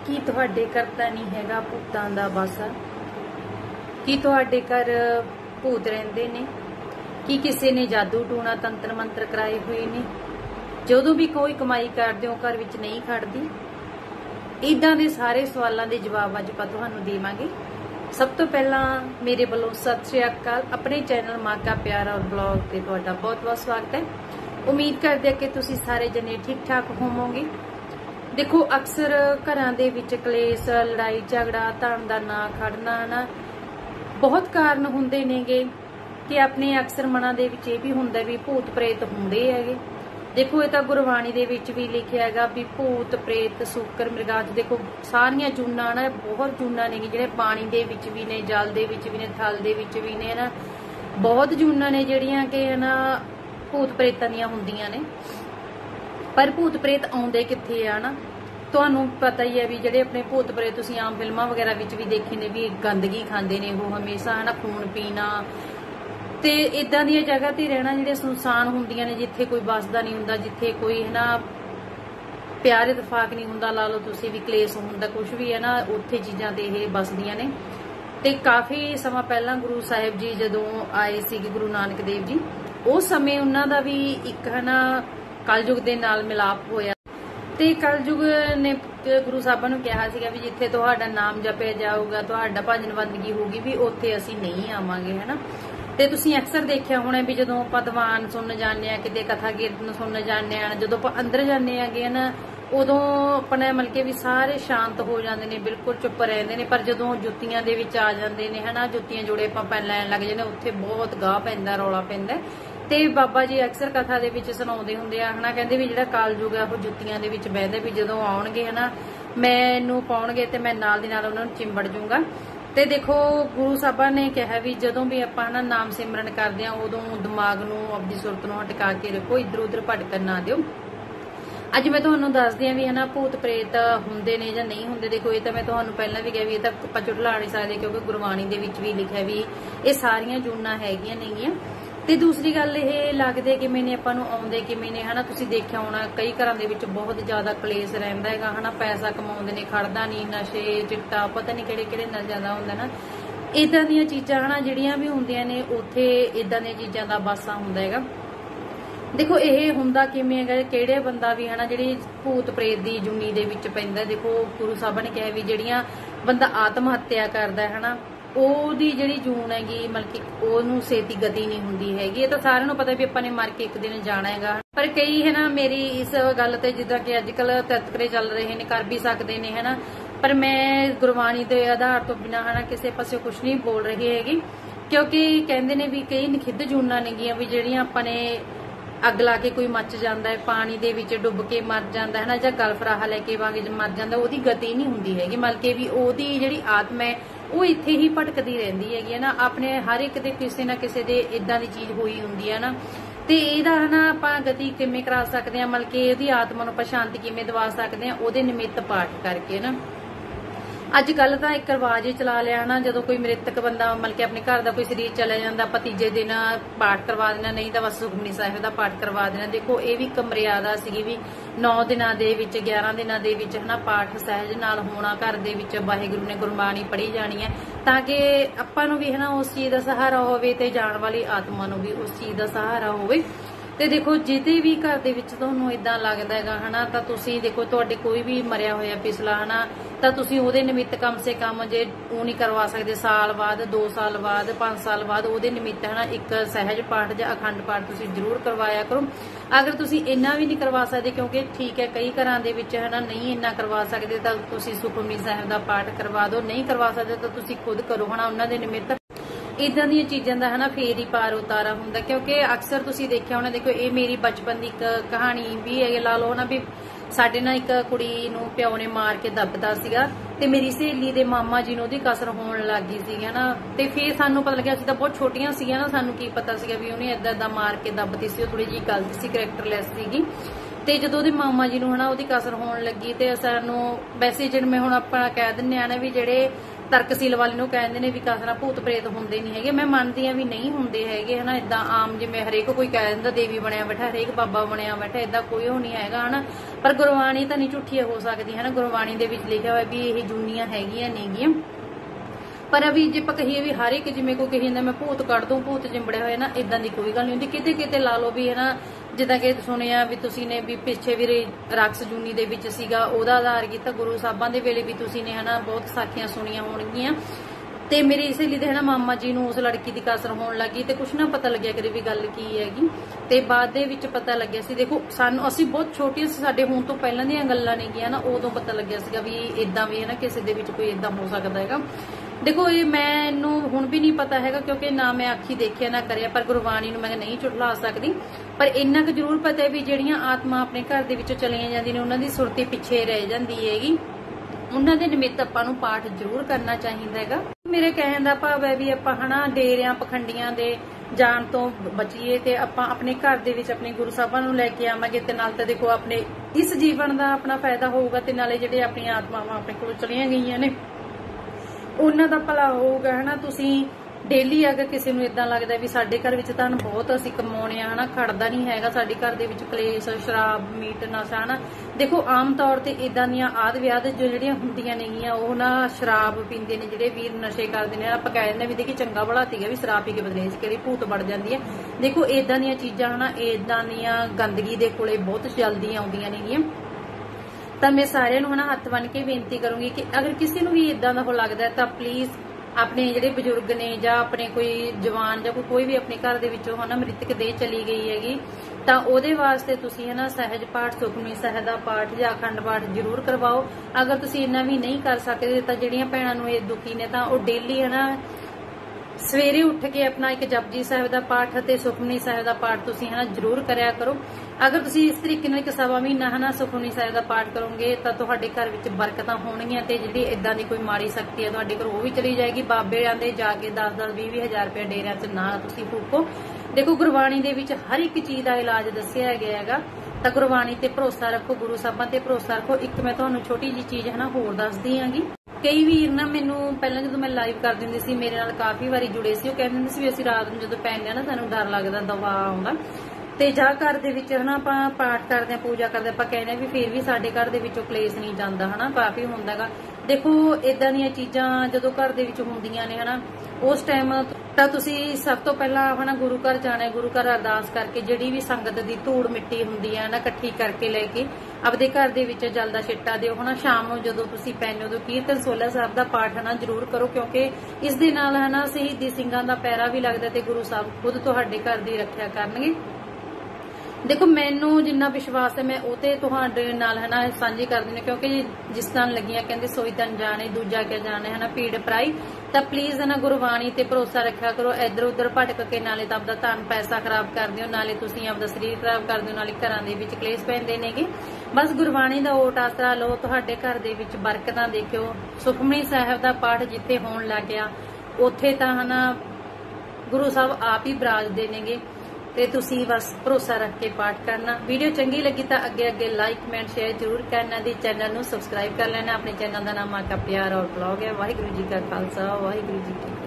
ਕੀ ਤੁਹਾਡੇ ਘਰ ਤਾਂ ਨਹੀਂ ਹੈਗਾ ਭੂਤਾਂ ਦਾ ਵਾਸਾ? ਕੀ ਤੁਹਾਡੇ ਘਰ ਭੂਤ ਰਹਿੰਦੇ ਨੇ? ਕੀ ਕਿਸੇ ਨੇ ਜਾਦੂ ਟੂਣਾ ਤੰਤਰ ਮੰਤਰ ਕਰਾਏ ਹੋਏ ਨੇ? ਜਦੋਂ ਵੀ ਕੋਈ ਕਮਾਈ ਕਰਦੇ ਹੋ ਘਰ ਵਿੱਚ ਨਹੀਂ ਖੜਦੀ। ਇਦਾਂ ਦੇ ਸਾਰੇ ਸਵਾਲਾਂ ਦੇ ਜਵਾਬ ਅੱਜ ਆਪਾਂ ਤੁਹਾਨੂੰ ਦੇਵਾਂਗੇ। ਸਭ ਤੋਂ ਪਹਿਲਾਂ ਮੇਰੇ ਵੱਲੋਂ ਸਤਿ ਸ਼੍ਰੀ ਅਕਾਲ। ਆਪਣੇ ਚੈਨਲ ਮਾਂ ਕਾ ਪਿਆਰ ਔਰ ਬਲੌਗ ਤੇ ਤੁਹਾਡਾ ਬਹੁਤ ਬਹੁਤ ਸਵਾਗਤ ਹੈ। ਉਮੀਦ ਕਰਦੇ ਹਾਂ ਕਿ ਤੁਸੀਂ ਸਾਰੇ ਜਣੇ ਠੀਕ ਠਾਕ ਹੋਵੋਗੇ। देखो अक्सर घरां दे विच कलेश लड़ाई झगड़ा धन दा ना खड़ना ना बहुत कारण हुंदे नेगे कि अपने अक्सर मनां दे विच इह भी हुंदा भी भूत प्रेत हुंदे हैगे। देखो ये तां गुरबाणी दे विच भी लिखिया हैगा भी भूत प्रेत सूकर मृगाच। देखो सारियां जूनां ना बहुत जूनां ने जिहड़े पानी दे विच भी ने, जल दे विच भी ने, थल दे विच भी ने ना, बहुत जूनां ने जिहड़ियां कि ना भूत प्रेतां दीयां हुंदियां ने। पर भूत प्रेत आउंदे कित्थे आ ना, तुहानूं पता ही है भी जिहड़े अपने भूत प्रेत तुसीं आम फिल्मां वगैरह विच भी देखे ने भी गंदगी खांदे ने, वो हमेशा है ना खून पीना ते इदां दी जगह ते रहना जिहड़े सुनसान हुंदियां ने, जिथे कोई बसदा नहीं हुंदा, जिथे कोई है ना प्यार इतफाक नहीं हुंदा, ला लो तुसीं भी कलेश हुंदा कुछ भी है ना, उत्थे चीज़ां ते इह बसदियां ने। ते काफ़ी समा पहलां गुरु साहिब जी जदों आए सीगे गुरु नानक देव जी, उस समय उन्हां दा भी एक है ना कलयुग दे नाल मिलाप होया ते कलयुग ने गुरु साहबां नूं कहा सीगा भी जिथे तुहाडा नाम जपिया जाऊगा, तुहाडा भजन बंदगी होगी भी उत्थे असीं नहीं आवांगे, है ना। ते तुसीं अक्सर देखिया होना भी जदों आपां दीवान सुनन जाने आ, किते कथा कीर्तन सुनन जाने आ, जदों आपां अंदर जाने आगे ना उदों अपने मतलब कि भी सारे शांत हो जाते हैं, बिल्कुल चुप रहते हैं। पर जदों जुत्तियां दे विच आ जाते हैं है ना, जुत्तियां जोड़े आपां लैन लग जाने, उत्थे बहुत गाह पैंदा, रौला पैंदा। ते बाबा जी अक्सर कथा दे विच सुणाउंदे हुंदे आ है ना, कहंदे भी जिहड़ा कालयुग है वो जुत्तियां दे विच बहिंदा भी जदों आउणगे है ना मैनूं पाउणगे ते मैं नाल दी नाल उन्हां नूं चिंबड़ जूंगा। ते देखो गुरु साहबां ने कहा भी जदों भी आपां ना नाम सिमरन करदे आ उदों दिमाग नूं अपनी सुरत नूं हटका के रखो, इधर उधर भटकन ना दिओ। अज मैं तुहानूं दसदी आ भी है ना भूत प्रेत हुंदे ने जां नहीं हुंदे। देखो ये तां मैं तुहानूं पहलां भी कहा भी ये तां आपां झुठला नहीं सकदे क्योंकि गुरबाणी दे विच भी लिखिआ भी ये सारियां जूनां हैगीआं नेगीआं। ते दूसरी गल ये लगदे किवें ने आपां नूं आउंदे किवें ने है ना, तुसीं देखिआ होणा कई घरां दे विच बहुत ज़्यादा कलेश रहिंदा हैगा है ना, पैसा कमाउंदे ने, खड़दा नहीं, नशे चिट्टा पता नहीं किहड़े किहड़े नशिਆਂ ਦਾ ਹੁੰਦਾ ना, इदां दीयां चीज़ां है ना जिहड़ियां भी हुंदियां ने उत्थे इदां दीयां चीज़ां दा वासा हुंदा हैगा। देखो ये हुंदा किवें हैगा, किहड़े बंदा भी है ना जिहड़ी भूत प्रेत दी जुनी दे विच पैंदा। देखो गुरु साहब ने कहा भी जिहड़ियां बंदा आत्म हत्या करदा है ना ਉਹਦੀ ਜਿਹੜੀ ਜੂਨ ਹੈਗੀ ਮਤਲਬ ਕਿ ਉਹਨੂੰ ਛੇਤੀ ਗਤੀ ਨਹੀਂ ਹੁੰਦੀ ਹੈਗੀ। ਇਹ ਤਾਂ ਸਾਰਿਆਂ ਨੂੰ ਪਤਾ ਵੀ ਆਪਾਂ ਨੇ ਮਰ ਕੇ ਇੱਕ ਦਿਨ ਜਾਣਾ ਹੈਗਾ। ਪਰ ਕਈ ਹੈ ਨਾ ਮੇਰੀ ਇਸ ਗੱਲ ਤੇ ਜਿੱਦਾਂ ਕਿ ਅੱਜ ਕੱਲ ਤਤਕਰੇ ਚੱਲ ਰਹੇ ਨੇ ਕਰ ਵੀ ਸਕਦੇ ਨੇ ਹੈ ਨਾ, ਪਰ ਮੈਂ ਗੁਰਬਾਣੀ ਦੇ ਆਧਾਰ ਤੋਂ ਬਿਨਾਂ ਹੈ ਨਾ ਕਿਸੇ ਪਾਸੇ ਕੁਝ ਨਹੀਂ ਬੋਲ ਰਹੀ ਹੈਗੀ, ਕਿਉਂਕਿ ਕਹਿੰਦੇ ਨੇ ਵੀ ਕਈ ਨਿਖਿੱਧ ਜੂਨਾਂ ਨੇਗੀਆਂ ਵੀ ਜਿਹੜੀਆਂ ਆਪਾਂ ਨੇ ਅੱਗ ਲਾ ਕੇ ਕੋਈ ਮੱਚ ਜਾਂਦਾ ਹੈ, ਪਾਣੀ ਦੇ ਵਿੱਚ ਡੁੱਬ ਕੇ ਮਰ ਜਾਂਦਾ ਹੈ ਨਾ, ਜਾਂ ਗਲ ਫਰਾਹਾ ਲੈ ਕੇ ਵਾਂਗ ਮਰ ਜਾਂਦਾ, ਉਹਦੀ ਗਤੀ ਨਹੀਂ ਹੁੰਦੀ ਹੈਗੀ। ਮਤਲਬ ਕਿ ਵੀ ਉਹਦੀ ਜਿਹੜੀ ਆਤਮਾ ਹੈ ਉਹ ਇੱਥੇ ਹੀ ਭਟਕਦੀ ਰਹਿੰਦੀ ਹੈਗੀ ਹੈ ਨਾ, ਆਪਣੇ ਹਰ ਇੱਕ ਦੇ ਕਿਸੇ ਨਾ ਕਿਸੇ ਦੇ ਇਦਾਂ ਦੀ ਚੀਜ਼ ਹੋਈ ਹੁੰਦੀ ਹੈ ਨਾ। ਤੇ ਇਹਦਾ ਹੈ ਨਾ ਆਪਾਂ ਗਤੀ ਕਿਵੇਂ ਕਰਾ ਸਕਦੇ ਹਾਂ, ਮਤਲਬ ਕਿ ਇਹਦੀ ਆਤਮਾ ਨੂੰ ਆਪਾਂ ਸ਼ਾਂਤੀ ਕਿਵੇਂ ਦਿਵਾ ਸਕਦੇ ਹਾਂ, ਉਹਦੇ ਨਿਮਿਤ ਪਾਠ ਕਰਕੇ ਨਾ। ਅੱਜ ਕੱਲ ਤਾਂ ਇੱਕ ਰਿਵਾਜ ਹੀ ਚਲਾ ਲਿਆ ਨਾ, ਜਦੋਂ ਕੋਈ ਮ੍ਰਿਤਕ ਬੰਦਾ ਮਤਲਬ ਕਿ ਆਪਣੇ ਘਰ ਦਾ ਕੋਈ ਸਰੀਰ ਚਲਾ ਜਾਂਦਾ ਆਪਾਂ ਤੀਜੇ ਦਿਨ ਪਾਠ ਕਰਵਾ ਦੇਣਾ, ਨਹੀਂ ਤਾਂ ਬਸ ਸੁਖਮਨੀ ਸਾਹਿਬ ਦਾ ਪਾਠ ਕਰਵਾ ਦੇਣਾ। ਦੇਖੋ ਇਹ ਵੀ ਇੱਕ ਮਰਿਆਦਾ ਸੀਗੀ ਵੀ 9 ਦਿਨਾਂ ਦੇ ਵਿੱਚ 11 ਦਿਨਾਂ ਦੇ ਵਿੱਚ ਹਨਾ ਪਾਠ ਸਹਿਜ ਨਾਲ ਹੋਣਾ, ਘਰ ਦੇ ਵਿੱਚ ਵਾਹਿਗੁਰੂ ਨੇ ਗੁਰਬਾਣੀ ਪੜ੍ਹੀ ਜਾਣੀ ਹੈ ਤਾਂ ਕਿ ਆਪਾਂ ਨੂੰ ਵੀ ਹਨਾ ਉਸ ਚੀਜ਼ ਦਾ ਸਹਾਰਾ ਹੋਵੇ ਤੇ ਜਾਣ ਵਾਲੀ ਆਤਮਾ ਨੂੰ ਵੀ ਉਸ ਚੀਜ਼ ਦਾ ਸਹਾਰਾ ਹੋਵੇ। ਤੇ ਦੇਖੋ ਜਿਹਦੇ ਵੀ ਘਰ ਦੇ ਵਿੱਚ ਤੁਹਾਨੂੰ ਇਦਾਂ ਲੱਗਦਾ ਹੈਗਾ ਹਨਾ, ਤਾਂ ਤੁਸੀਂ ਦੇਖੋ ਤੁਹਾਡੇ ਕੋਈ ਵੀ ਮਰਿਆ ਹੋਇਆ ਪਿਛਲਾ ਹਨਾ, ਤਾਂ ਤੁਸੀਂ ਉਹਦੇ ਨਿਮਿਤ ਕਮ ਸੇ ਕਮ ਜੇ ਉਹ ਨਹੀਂ ਕਰਵਾ ਸਕਦੇ ਸਾਲ ਬਾਅਦ, 2 ਸਾਲ ਬਾਅਦ, 5 ਸਾਲ ਬਾਅਦ ਉਹਦੇ ਨਿਮਿਤ ਹਨਾ ਇੱਕ ਸਹਿਜ ਪਾਠ ਜਾਂ ਅਖੰਡ ਪਾਠ ਤੁਸੀਂ ਜ਼ਰੂਰ ਕਰਵਾਇਆ ਕਰੋ। ਅਗਰ ਤੁਸੀਂ ਇੰਨਾ ਵੀ ਨਹੀਂ ਕਰਵਾ ਸਕਦੇ, ਕਿਉਂਕਿ ਠੀਕ ਹੈ ਕਈ ਘਰਾਂ ਦੇ ਵਿੱਚ ਹਨਾ ਨਹੀਂ ਇੰਨਾ ਕਰਵਾ ਸਕਦੇ, ਤਾਂ ਤੁਸੀਂ ਸੁਖਮਨੀ ਸਾਹਿਬ ਦਾ ਪਾਠ ਕਰਵਾ ਦਿਓ। ਨਹੀਂ ਕਰਵਾ ਸਕਦੇ ਤਾਂ ਤੁਸੀਂ ਖੁਦ ਕਰੋ ਹਨਾ ਉਹਨਾਂ ਦੇ ਨਿਮਿਤ। इदां दी चीज़ों का है ना फिर ही पार उतारा हुंदा, क्योंकि अक्सर तुसीं देखिया होना। देखो ये मेरी बचपन की एक कहानी भी है, ला लो ना भी साडे ना एक कुड़ी नूं प्यो ने मार के दबदा सीगा ते मेरी सहेली दे मामा जी नूं ओहदी कसर होण लग गई सी है ना, ते फिर सानूं पता लग्या, असीं तां बहुत छोटियां सीगियां ना, सानूं की पता सीगा भी उहने इदां दा मार के दबदी सी, थोड़ी जी गलत सी, करैक्टरलैस सीगी। ਤੇ ਜਦੋਂ ਉਹਦੇ ਮਾਮਾ ਜੀ ਨੂੰ ਹਨਾ ਉਹਦੀ ਕਸਰ ਹੋਣ ਲੱਗੀ ਤੇ ਸਾਨੂੰ ਵੈਸੇ ਜਿਵੇਂ ਹੁਣ ਆਪਾਂ ਕਹਿ ਦਿੰਦੇ ਆ ਨਾ ਵੀ ਜਿਹੜੇ ਤਰਕਸ਼ੀਲ ਵਾਲੇ ਨੂੰ ਕਹਿੰਦੇ ਨੇ ਵੀ ਕਸਰਾ ਭੂਤ ਪ੍ਰੇਤ ਹੁੰਦੇ ਨਹੀਂ ਹੈਗੇ। ਮੈਂ ਮੰਨਦੀ ਆ ਵੀ ਨਹੀਂ ਹੁੰਦੇ ਹੈਗੇ ਹਨਾ। ਇਦਾਂ ਆਮ ਜਿਵੇਂ ਹਰੇਕ ਕੋਈ ਕਹਿ ਦਿੰਦਾ ਦੇਵੀ ਬਣਿਆ ਬੈਠਾ, ਹਰੇਕ ਬਾਬਾ ਬਣਿਆ ਬੈਠਾ, ਇਦਾਂ ਕੋਈ ਉਹ ਨਹੀਂ ਹੈਗਾ ਹਨਾ। ਪਰ ਗੁਰਬਾਣੀ ਤਾਂ ਨਹੀਂ ਝੂਠੀ ਹੋ ਸਕਦੀ ਹਨਾ। ਗੁਰਬਾਣੀ ਦੇ ਵਿੱਚ ਲਿਖਿਆ ਹੋਇਆ ਵੀ ਇਹ ਜੂਨੀਆਂ ਹੈਗੀਆਂ ਨੇਗੀਆਂ। ਪਰ ਅਭੀ ਜੇ ਆਪਾਂ ਕਹੀਏ ਵੀ ਹਰ ਇੱਕ ਜਿਵੇਂ ਕੋਈ ਕਹੀ ਜਾਂਦਾ ਮੈਂ ਭੂਤ ਕੱਢ ਦੂੰ, ਭੂਤ ਚਿੰਬੜਿਆ ਹੋਇਆ ਨਾ, ਇਦਾਂ ਦੀ ਕੋਈ ਗੱਲ ਨਹੀਂ ਹੁੰਦੀ। ਕਿਤੇ ਕਿਤੇ ਲਾ ਲਓ ਵੀ ਹਨਾ, ਜਿੱਦਾਂ ਕਿ ਸੁਣਿਆ ਵੀ ਤੁਸੀਂ ਨੇ ਵੀ ਪਿੱਛੇ ਵੀ ਰਾਖਸ਼ ਜੂਨੀ ਦੇ ਵਿੱਚ ਸੀਗਾ, ਉਹਦਾ ਆਧਾਰ ਕੀਤਾ। ਗੁਰੂ ਸਾਹਿਬਾਂ ਦੇ ਵੇਲੇ ਵੀ ਤੁਸੀਂ ਨੇ ਹਨਾ ਬਹੁਤ ਸਾਖੀਆਂ ਸੁਣੀਆਂ ਹੋਣਗੀਆਂ। ਤੇ ਮੇਰੇ ਇਸੇ ਲਈ ਹਨਾ ਮਾਮਾ ਜੀ ਨੂੰ ਉਸ ਲੜਕੀ ਦੀ ਕਸਰ ਹੋਣ ਲੱਗੀ ਤੇ ਕੁਛ ਨਾ ਪਤਾ ਲੱਗਿਆ ਕਰੇ ਵੀ ਗੱਲ ਕੀ ਹੈਗੀ। ਤੇ ਬਾਅਦ ਦੇ ਵਿੱਚ ਪਤਾ ਲੱਗਿਆ ਸੀ। ਦੇਖੋ ਸਾਨੂੰ ਅਸੀਂ ਬਹੁਤ ਛੋਟੇ ਸੀ, ਸਾਡੇ ਹੋਣ ਤੋਂ ਪਹਿਲਾਂ ਦੀਆਂ ਗੱਲਾਂ ਨੇ ਗੀਆਂ ਨਾ, ਉਦੋਂ ਪਤਾ ਲੱਗਿਆ ਸੀਗਾ ਵੀ ਇਦਾਂ ਵੀ ਹਨਾ ਕਿਸੇ ਦੇ ਵਿੱਚ ਕੋਈ ਇਦਾਂ ਹੋ ਸਕਦਾ ਹੈਗਾ। ਦੇਖੋ ਇਹ ਮੈਨੂੰ ਹੁਣ ਵੀ ਨਹੀਂ ਪਤਾ ਹੈਗਾ ਕਿਉਂਕਿ ਨਾ ਮੈਂ ਅੱਖੀ ਦੇਖਿਆ ਨਾ ਕਰਿਆ, ਪਰ ਗੁਰਬਾਣੀ ਨੂੰ ਮੈਂ ਨਹੀਂ ਝੁਠਲਾ ਸਕਦੀ। ਪਰ ਇੰਨਾ ਕੁ ਜ਼ਰੂਰ ਪਤਾ ਹੈ ਵੀ ਜਿਹੜੀਆਂ ਆਤਮਾ ਆਪਣੇ ਘਰ ਦੇ ਵਿੱਚੋਂ ਚਲੀਆਂ ਜਾਂਦੀਆਂ ਨੇ ਉਹਨਾਂ ਦੀ ਸੁਰਤੀ ਪਿੱਛੇ ਰਹਿ ਜਾਂਦੀ ਹੈਗੀ। ਉਹਨਾਂ ਦੇ ਨਿਮਿਤ ਆਪਾਂ ਨੂੰ ਪਾਠ ਜ਼ਰੂਰ ਕਰਨਾ ਚਾਹੀਦਾ ਹੈਗਾ। ਮੇਰੇ ਕਹਿਣ ਦਾ ਭਾਵ ਹੈ ਵੀ ਆਪਾਂ ਹਨਾ ਡੇਰਿਆਂ ਪਖੰਡੀਆਂ ਦੇ ਜਾਣ ਤੋਂ ਬਚੀਏ ਤੇ ਆਪਾਂ ਆਪਣੇ ਘਰ ਦੇ ਵਿੱਚ ਆਪਣੇ ਗੁਰੂ ਸਾਹਿਬਾਂ ਨੂੰ ਲੈ ਕੇ ਆਵਾਂਗੇ ਤੇ ਨਾਲ ਤਾਂ ਦੇਖੋ ਆਪਣੇ ਇਸ ਜੀਵਨ ਦਾ ਆਪਣਾ ਫਾਇਦਾ ਹੋਊਗਾ ਤੇ ਨਾਲੇ ਜਿਹੜੇ ਆਪਣੀਆਂ ਆਤਮਾਵਾਂ ਆਪਣੇ ਕੋਲ ਚਲੀਆਂ ਗਈਆਂ ਨੇ ਉਹਨਾਂ ਦਾ ਭਲਾ ਹੋਊਗਾ ਹਨਾ। ਤੁਸੀਂ ਡੇਲੀ ਅਗਰ ਕਿਸੇ ਨੂੰ ਇਦਾਂ ਲੱਗਦਾ ਵੀ ਸਾਡੇ ਘਰ ਵਿੱਚ ਧਨ ਬਹੁਤ ਅਸੀਂ ਕਮਾਉਣੇ ਆ ਹਨਾ, ਖੜਦਾ ਨਹੀਂ ਹੈਗਾ ਸਾਡੇ ਘਰ ਦੇ ਵਿੱਚ ਕਲੇਸ਼, ਸ਼ਰਾਬ, ਮੀਟ, ਨਸ਼ਾ ਹਨਾ। ਦੇਖੋ ਆਮ ਤੌਰ ਤੇ ਇਦਾਂ ਦੀਆਂ ਆਦ ਵਿਆਦ ਜਿਹੜੀਆਂ ਹੁੰਦੀਆਂ ਨੇਗੀਆਂ ਉਹ ਨਾ ਸ਼ਰਾਬ ਪੀਂਦੇ ਨੇ ਜਿਹੜੇ ਵੀਰ, ਨਸ਼ੇ ਕਰਦੇ ਨੇ। ਆਪਾਂ ਕਹਿ ਦਿੰਦੇ ਵੀ ਦੇਖੀ ਚੰਗਾ ਭਲਾ ਸੀਗਾ ਵੀ ਸ਼ਰਾਬ ਪੀ ਕੇ ਬਦਲੇ ਕਿਹੜੀ ਭੂਤ ਵੜ ਜਾਂਦੀ ਹੈ। ਦੇਖੋ ਇਦਾਂ ਦੀਆਂ ਚੀਜ਼ਾਂ ਹਨਾ, ਇਦਾਂ ਦੀਆਂ ਗੰਦਗੀ ਦੇ ਕੋਲੇ ਬਹੁਤ ਜਲਦੀ ਆਉਂਦੀਆਂ ਨੇਗੀਆਂ। ਤਾਂ ਮੈਂ ਸਾਰਿਆਂ ਨੂੰ ਹਨਾ ਹੱਥ ਬੰਨ ਕੇ ਬੇਨਤੀ ਕਰੂੰਗੀ ਕਿ ਅਗਰ ਕਿਸੇ ਨੂੰ ਵੀ ਇਦਾਂ ਦਾ ਹੋ ਲੱਗਦਾ ਤਾਂ ਪਲੀਜ਼ ਆਪਣੇ ਜਿਹੜੇ ਬਜ਼ੁਰਗ ਨੇ ਜਾਂ ਆਪਣੇ ਕੋਈ ਜਵਾਨ ਜਾਂ ਕੋਈ ਵੀ ਆਪਣੇ ਘਰ ਦੇ ਵਿੱਚੋਂ ਹਨਾ ਮ੍ਰਿਤਕ ਦੇਹ ਚਲੀ ਗਈ ਹੈਗੀ ਤਾਂ ਉਹਦੇ ਵਾਸਤੇ ਤੁਸੀਂ ਹਨਾ ਸਹਿਜ ਪਾਠ, ਸੁਖਮਨੀ ਸਾਹਿਬ ਦਾ ਪਾਠ ਜਾਂ ਅਖੰਡ ਪਾਠ ਜ਼ਰੂਰ ਕਰਵਾਓ। ਅਗਰ ਤੁਸੀਂ ਇੰਨਾ ਵੀ ਨਹੀਂ ਕਰ ਸਕਦੇ ਤਾਂ ਜਿਹੜੀਆਂ ਭੈਣਾਂ ਨੂੰ ਇਹ ਦੁਖੀ ਨੇ ਤਾਂ ਉਹ ਡੇਲੀ ਹਨਾ ਸਵੇਰੇ ਉੱਠ ਕੇ ਆਪਣਾ ਇੱਕ ਜਪਜੀ ਸਾਹਿਬ ਦਾ ਪਾਠ ਅਤੇ ਸੁਖਮਨੀ ਸਾਹਿਬ ਦਾ ਪਾਠ ਤੁਸੀਂ ਹਨਾ ਜ਼ਰੂਰ ਕਰਿਆ ਕਰੋ। ਅਗਰ ਤੁਸੀਂ ਇਸ ਤਰੀਕੇ ਨਾਲ ਇੱਕ ਸਵਾ ਮਹੀਨਾ ਹਨਾ ਸੁਖਮਨੀ ਸਾਹਿਬ ਦਾ ਪਾਠ ਕਰੋਗੇ ਤਾਂ ਤੁਹਾਡੇ ਘਰ ਵਿੱਚ ਬਰਕਤਾਂ ਹੋਣਗੀਆਂ ਤੇ ਜਿਹੜੀ ਇਦਾਂ ਦੀ ਕੋਈ ਮਾੜੀ ਸ਼ਕਤੀ ਹੈ ਤੁਹਾਡੇ ਘਰ ਉਹ ਵੀ ਚਲੀ ਜਾਏਗੀ। ਬਾਬੇ ਆਂਦੇ ਜਾ ਕੇ 10-10, 20-20 ਹਜ਼ਾਰ ਰੁਪਏ ਡੇਰਿਆਂ 'ਚ ਨਾ ਤੁਸੀਂ ਫੂਕੋ। ਦੇਖੋ ਗੁਰਬਾਣੀ ਦੇ ਵਿੱਚ ਹਰ ਇੱਕ ਚੀਜ਼ ਦਾ ਇਲਾਜ ਦੱਸਿਆ ਗਿਆ ਹੈਗਾ ਤਾਂ ਗੁਰਬਾਣੀ ਤੇ ਭਰੋਸਾ ਰੱਖੋ, ਗੁਰੂ ਸਾਹਿਬਾਂ ਤੇ ਭਰੋਸਾ ਰੱਖੋ। ਇੱਕ ਮੈਂ ਤੁਹਾਨੂੰ ਛੋਟੀ ਜਿਹੀ ਚੀਜ਼ ਹਨਾ ਹੋਰ ਦੱਸਦੀ ਆਂਗੀ। ਕਈ ਵੀਰ ਨਾ ਮੈਨੂੰ ਪਹਿਲਾਂ ਜਦੋਂ ਮੈਂ ਲਾਈਵ ਕਰਦੀ ਹੁੰਦੀ ਸੀ ਮੇਰੇ ਨਾਲ ਕਾਫੀ ਵਾਰੀ ਜੁੜੇ ਸੀ, ਉਹ ਕਹਿੰਦੇ ਹੁੰਦੇ ਸੀ ਵੀ ਅਸੀਂ ਰਾਤ ਨੂੰ ਜਦੋਂ ਪੈਂਦੇ ਆ ਨਾ ਸਾਨੂੰ ਡਰ ਲੱਗਦਾ ਦਵਾ ਆਉਂਦਾ ਤੇ ਜਾਂ ਘਰ ਦੇ ਵਿੱਚ ਹਨਾ ਆਪਾਂ ਪਾਠ ਕਰਦੇ ਆ, ਪੂਜਾ ਕਰਦੇ ਆਪਾਂ ਕਹਿੰਦੇ ਆ ਵੀ ਫਿਰ ਵੀ ਸਾਡੇ ਘਰ ਦੇ ਵਿੱਚੋਂ ਕਲੇਸ਼ ਨਹੀਂ ਜਾਂਦਾ ਹਨਾ, ਕਾਫੀ ਹੁੰਦਾਗਾ। ਦੇਖੋ ਇਦਾਂ ਦੀਆਂ ਚੀਜ਼ਾਂ ਜਦੋਂ ਘਰ ਦੇ ਵਿੱਚ ਹੁੰਦੀਆਂ ਨੇ ਹਨਾ ਉਸ ਟਾਈਮ ਤਾਂ ਤੁਸੀਂ ਸਭ ਤੋਂ ਪਹਿਲਾਂ ਹਨਾ ਗੁਰੂ ਘਰ ਜਾਣਾ, ਗੁਰੂ ਘਰ ਅਰਦਾਸ ਕਰਕੇ ਜਿਹੜੀ ਵੀ ਸੰਗਤ ਦੀ ਧੂੜ ਮਿੱਟੀ ਹੁੰਦੀ ਹੈ ਨਾ ਇਕੱਠੀ ਕਰਕੇ ਲੈ ਕੇ ਆਪਦੇ ਘਰ ਦੇ ਵਿੱਚ ਜਲ ਦਾ ਛਿੱਟਾ ਦਿਓ ਹਨਾ। ਸ਼ਾਮ ਨੂੰ ਜਦੋਂ ਤੁਸੀਂ ਪੈਂਦੇ ਹੋ ਕੀਰਤਨ 16 ਸਾਹਿਬ ਦਾ ਪਾਠ ਹਨਾ ਜ਼ਰੂਰ ਕਰੋ ਕਿਉਂਕਿ ਇਸ ਦੇ ਨਾਲ ਹਨਾ ਸ਼ਹੀਦੀ ਸਿੰਘਾਂ ਦਾ ਪੈਰਾ ਵੀ ਲੱਗਦਾ ਤੇ ਗੁਰੂ ਸਾਹਿਬ ਖੁਦ ਤੁਹਾਡੇ ਘਰ ਦੀ ਰੱਖਿਆ ਕਰਨਗੇ। ਦੇਖੋ ਮੈਨੂੰ ਜਿੰਨਾ ਵਿਸ਼ਵਾਸ ਹੈ ਮੈਂ ਉਹ ਤੇ ਤੁਹਾਡੇ ਨਾਲ ਹਨਾ ਸਾਂਝੀ ਕਰਦੀ ਨੇ ਕਿਉਂਕਿ ਜਿਸ ਤਰ੍ਹਾਂ ਲੱਗੀਆਂ ਕਹਿੰਦੇ ਸੋਈ ਤਨ ਜਾਣੇ ਦੂਜਾ ਕਿਆ ਜਾਣੇ ਹਨਾ ਪੀੜ ਪਰਾਈ। ਤਾਂ ਪਲੀਜ਼ ਹਨਾ ਗੁਰਬਾਣੀ ਤੇ ਭਰੋਸਾ ਰੱਖਿਆ ਕਰੋ। ਇੱਧਰ ਉੱਧਰ ਭਟਕ ਕੇ ਨਾਲੇ ਤਾਂ ਆਪਦਾ ਧਨ ਪੈਸਾ ਖਰਾਬ ਕਰਦੇ ਹੋ, ਨਾਲੇ ਤੁਸੀਂ ਆਪਦਾ ਸਰੀਰ ਖਰਾਬ ਕਰਦੇ ਹੋ, ਨਾਲੇ ਘਰਾਂ ਦੇ ਵਿੱਚ ਕਲੇਸ਼ ਪੈਂਦੇ ਨੇਗੇ। ਬਸ ਗੁਰਬਾਣੀ ਦਾ ਓਟ ਆਸਰਾ ਲਓ, ਤੁਹਾਡੇ ਘਰ ਦੇ ਵਿੱਚ ਬਰਕਤਾਂ ਦੇਖਿਓ। ਸੁਖਮਨੀ ਸਾਹਿਬ ਦਾ ਪਾਠ ਜਿੱਥੇ ਹੋਣ ਲੱਗ ਗਿਆ ਉੱਥੇ ਤਾਂ ਹਨਾ ਗੁਰੂ ਸਾਹਿਬ ਆਪ ਹੀ ਬਰਾਜਦੇ ਨੇਗੇ ਤੇ ਤੁਸੀਂ ਬਸ ਭਰੋਸਾ ਰੱਖ ਕੇ ਪਾਠ ਕਰਨਾ। ਵੀਡੀਓ ਚੰਗੀ ਲੱਗੀ ਤਾਂ ਅੱਗੇ ਲਾਈਕ, ਕਮੈਂਟ, ਸ਼ੇਅਰ ਜ਼ਰੂਰ ਕਰਨਾ ਤੇ ਚੈਨਲ ਨੂੰ ਸਬਸਕ੍ਰਾਈਬ ਕਰ ਲੈਣਾ। ਆਪਣੇ ਚੈਨਲ ਦਾ ਨਾਮ ਆਕਾ ਪਿਆਰ ਔਰ ਬਲੌਗ ਹੈ। ਵਾਹਿਗੁਰੂ ਜੀ ਕਾ ਖਾਲਸਾ, ਵਾਹਿਗੁਰੂ ਜੀ ਕੀ